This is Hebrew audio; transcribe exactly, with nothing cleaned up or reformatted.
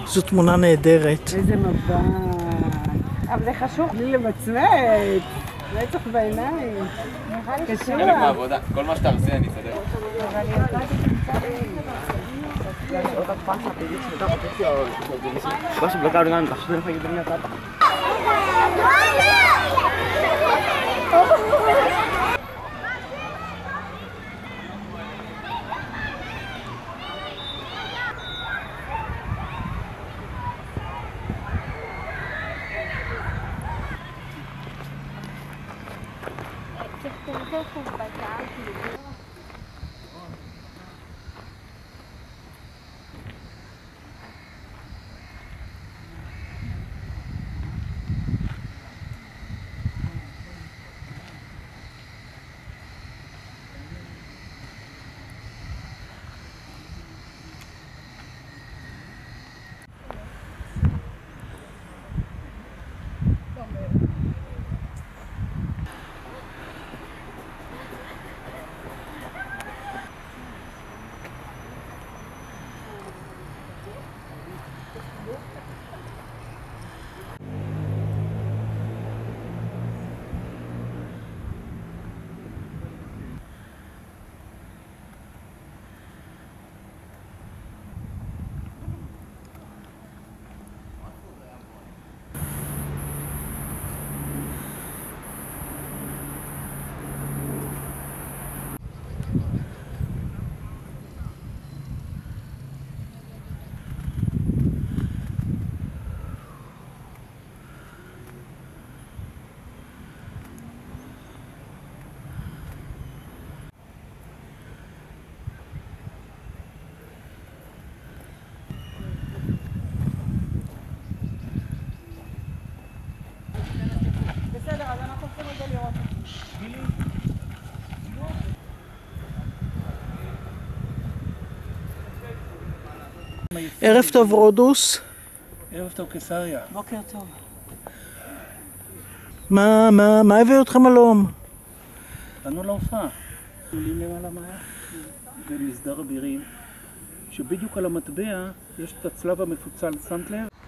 זו תמונה נהדרת. איזה מבט. אבל זה חשוב לי למצמץ. רצח בעיניים. קשור. חלק מהעבודה. כל מה שאתה עושה אני אסדר. Vas a bloquear una anda, se deja que tenía tapa. ערב טוב רודוס. ערב טוב קיסריה. בוקר טוב. מה, מה, מה הביא אתכם הלום? באנו להופעה. עולים למעלה מהר במסדר אבירים, שבדיוק על המטבע יש את הצלב המפוצל סנטלר.